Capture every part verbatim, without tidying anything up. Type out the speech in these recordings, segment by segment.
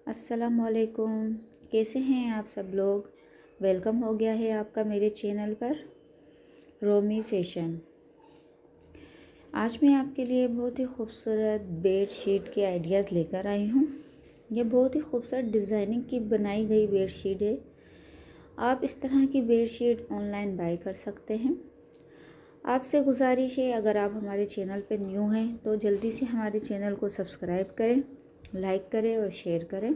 अस्सलामुअलैकुम। कैसे हैं आप सब लोग। वेलकम हो गया है आपका मेरे चैनल पर रोमी फैशन। आज मैं आपके लिए बहुत ही खूबसूरत बेड शीट के आइडियाज़ लेकर आई हूँ। ये बहुत ही खूबसूरत डिज़ाइनिंग की बनाई गई बेड शीट है। आप इस तरह की बेड शीट ऑनलाइन बाय कर सकते हैं। आपसे गुजारिश है, अगर आप हमारे चैनल पर न्यू हैं तो जल्दी से हमारे चैनल को सब्सक्राइब करें, लाइक करें और शेयर करें।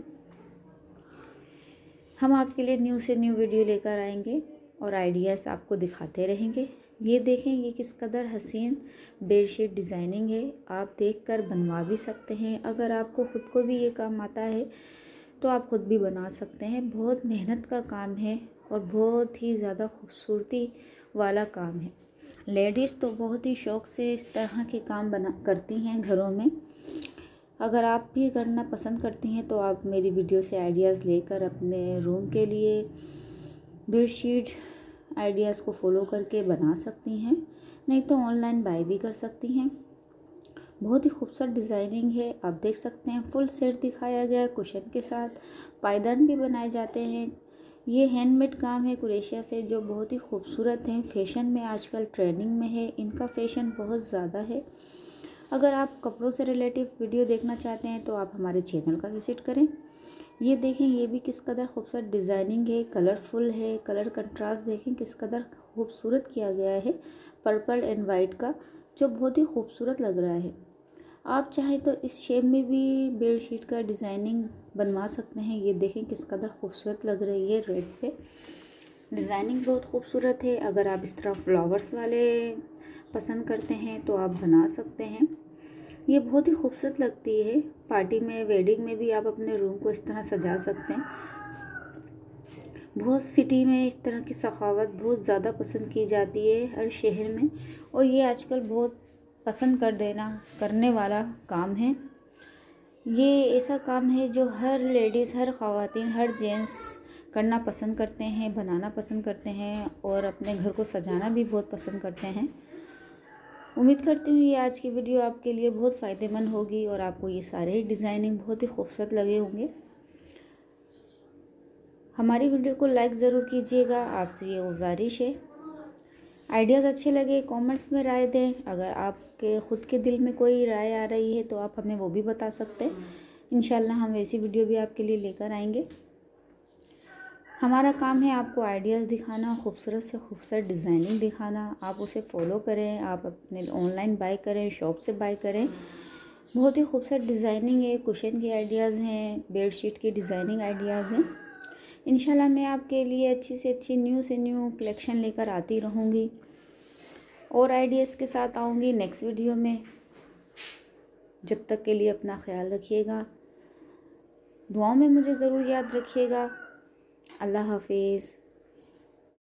हम आपके लिए न्यू से न्यू वीडियो लेकर आएंगे और आइडियाज़ आपको दिखाते रहेंगे। ये देखें, ये किस कदर हसीन बेडशीट डिज़ाइनिंग है। आप देखकर बनवा भी सकते हैं। अगर आपको ख़ुद को भी ये काम आता है तो आप ख़ुद भी बना सकते हैं। बहुत मेहनत का काम है और बहुत ही ज़्यादा खूबसूरती वाला काम है। लेडीज़ तो बहुत ही शौक़ से इस तरह के काम बना करती हैं घरों में। अगर आप भी करना पसंद करती हैं तो आप मेरी वीडियो से आइडियाज़ लेकर अपने रूम के लिए बेडशीट आइडियाज़ को फॉलो करके बना सकती हैं, नहीं तो ऑनलाइन बाय भी कर सकती हैं। बहुत ही खूबसूरत डिज़ाइनिंग है। आप देख सकते हैं फुल सेट दिखाया गया है कुशन के साथ। पायदान भी बनाए जाते हैं। ये हैंडमेड काम है क्रोशिया से, जो बहुत ही खूबसूरत हैं। फैशन में आजकल ट्रेंडिंग में है, इनका फैशन बहुत ज़्यादा है। अगर आप कपड़ों से रिलेटिव वीडियो देखना चाहते हैं तो आप हमारे चैनल का विज़िट करें। ये देखें, ये भी किस कदर खूबसूरत डिज़ाइनिंग है, कलरफुल है। कलर कंट्रास्ट देखें किस कदर खूबसूरत किया गया है, पर्पल एंड वाइट का, जो बहुत ही खूबसूरत लग रहा है। आप चाहें तो इस शेप में भी बेडशीट का डिज़ाइनिंग बनवा सकते हैं। ये देखें किस कदर खूबसूरत लग रही है। रेड पे डिज़ाइनिंग बहुत खूबसूरत है। अगर आप इस तरह फ्लावर्स वाले पसंद करते हैं तो आप बना सकते हैं। ये बहुत ही खूबसूरत लगती है। पार्टी में, वेडिंग में भी आप अपने रूम को इस तरह सजा सकते हैं। बहुत सिटी में इस तरह की सखावत बहुत ज़्यादा पसंद की जाती है हर शहर में, और ये आजकल बहुत पसंद कर देना करने वाला काम है। ये ऐसा काम है जो हर लेडीज़, हर ख़वातीन, हर जेंट्स करना पसंद करते हैं, बनाना पसंद करते हैं और अपने घर को सजाना भी बहुत पसंद करते हैं। उम्मीद करती हूँ ये आज की वीडियो आपके लिए बहुत फ़ायदेमंद होगी और आपको ये सारे डिज़ाइनिंग बहुत ही खूबसूरत लगे होंगे। हमारी वीडियो को लाइक ज़रूर कीजिएगा, आपसे ये गुजारिश है। आइडियाज़ अच्छे लगे कमेंट्स में राय दें। अगर आपके ख़ुद के दिल में कोई राय आ रही है तो आप हमें वो भी बता सकते हैं। इंशाल्लाह हम वैसी वीडियो भी आपके लिए लेकर आएंगे। हमारा काम है आपको आइडियाज़ दिखाना, खूबसूरत से खूबसूरत डिज़ाइनिंग दिखाना। आप उसे फॉलो करें, आप अपने ऑनलाइन बाय करें, शॉप से बाय करें। बहुत ही खूबसूरत डिज़ाइनिंग है। कुशन के आइडियाज़ हैं, बेडशीट की डिज़ाइनिंग आइडियाज़ हैं। इंशाल्लाह मैं आपके लिए अच्छी से अच्छी न्यू से न्यू कलेक्शन लेकर आती रहूँगी और आइडियाज़ के साथ आऊँगी नेक्स्ट वीडियो में। जब तक के लिए अपना ख्याल रखिएगा, दुआओं में मुझे ज़रूर याद रखिएगा। अल्लाह हाफिज़।